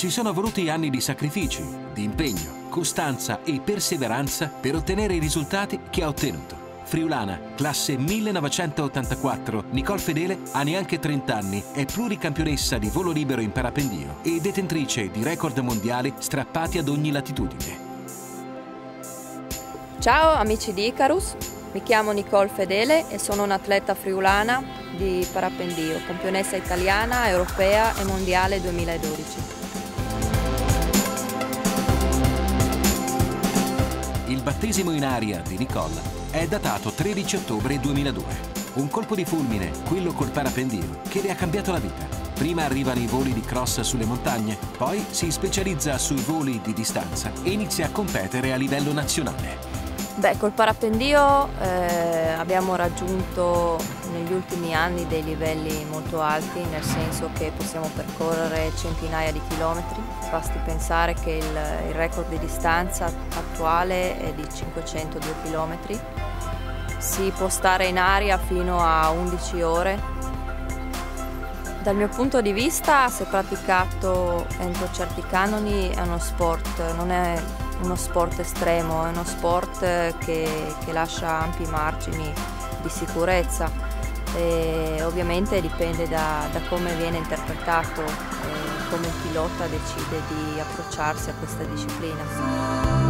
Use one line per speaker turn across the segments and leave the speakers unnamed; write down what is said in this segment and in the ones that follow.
Ci sono voluti anni di sacrifici, di impegno, costanza e perseveranza per ottenere i risultati che ha ottenuto. Friulana, classe 1984, Nicole Fedele ha neanche 30 anni, è pluricampionessa di volo libero in parapendio e detentrice di record mondiali strappati ad ogni latitudine.
Ciao amici di Icarus, mi chiamo Nicole Fedele e sono un'atleta friulana di parapendio, campionessa italiana, europea e mondiale 2012.
Il battesimo in aria di Nicole è datato 13 ottobre 2002. Un colpo di fulmine, quello col parapendio, che le ha cambiato la vita. Prima arrivano i voli di cross sulle montagne, poi si specializza sui voli di distanza e inizia a competere a livello nazionale.
Beh, col parapendio abbiamo raggiunto negli ultimi anni dei livelli molto alti, nel senso che possiamo percorrere centinaia di chilometri. Basti pensare che il record di distanza attuale è di 502 chilometri. Si può stare in aria fino a 11 ore. Dal mio punto di vista, se praticato entro certi canoni, è uno sport, non è uno sport estremo, è uno sport che lascia ampi margini di sicurezza e ovviamente dipende da come viene interpretato e come il pilota decide di approcciarsi a questa disciplina.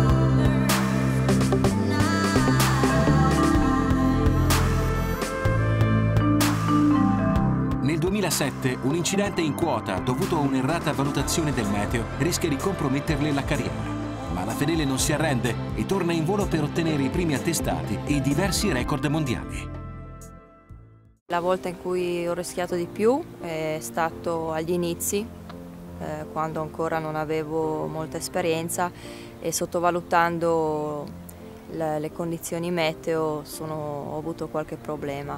Nel 2007 un incidente in quota dovuto a un'errata valutazione del meteo rischia di comprometterle la carriera. Ma la Fedele non si arrende e torna in volo per ottenere i primi attestati e diversi record mondiali.
La volta in cui ho rischiato di più è stato agli inizi, quando ancora non avevo molta esperienza e sottovalutando le condizioni meteo ho avuto qualche problema.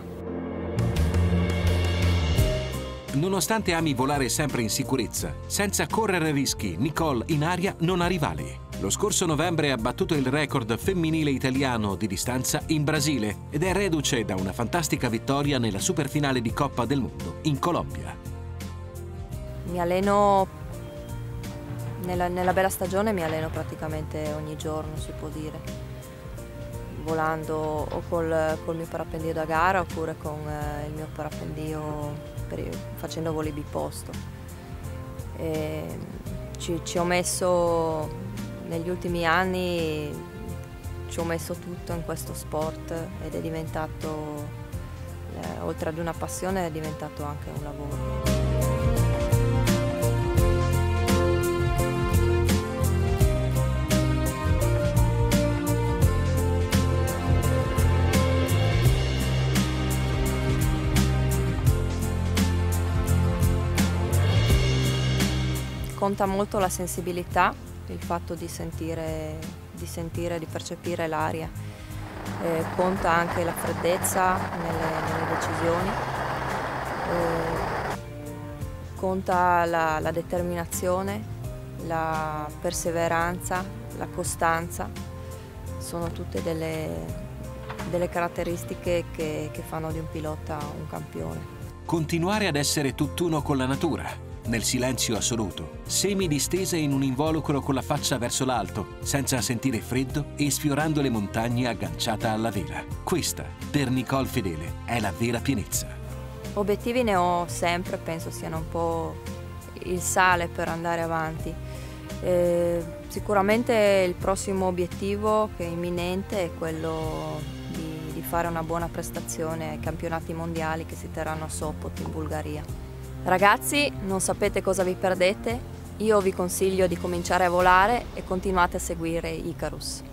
Nonostante ami volare sempre in sicurezza, senza correre rischi, Nicole in aria non ha rivali. Lo scorso novembre ha battuto il record femminile italiano di distanza in Brasile ed è reduce da una fantastica vittoria nella superfinale di Coppa del Mondo in Colombia.
Mi alleno, nella bella stagione mi alleno praticamente ogni giorno, si può dire, volando o col mio parapendio da gara oppure con il mio parapendio facendo voli biposto. Ci ho messo negli ultimi anni, ci ho messo tutto in questo sport ed è diventato, oltre ad una passione, è diventato anche un lavoro. Conta molto la sensibilità, il fatto di sentire, di percepire l'aria. Conta anche la freddezza nelle decisioni. Conta la determinazione, la perseveranza, la costanza. Sono tutte delle caratteristiche che fanno di un pilota un campione.
Continuare ad essere tutt'uno con la natura. Nel silenzio assoluto, semidistesa in un involucro con la faccia verso l'alto, senza sentire freddo e sfiorando le montagne agganciata alla vela. Questa, per Nicole Fedele, è la vera pienezza.
Obiettivi ne ho sempre, penso siano un po' il sale per andare avanti. Sicuramente il prossimo obiettivo che è imminente è quello di fare una buona prestazione ai campionati mondiali che si terranno a Sopot in Bulgaria. Ragazzi, non sapete cosa vi perdete? Io vi consiglio di cominciare a volare e continuate a seguire Icarus.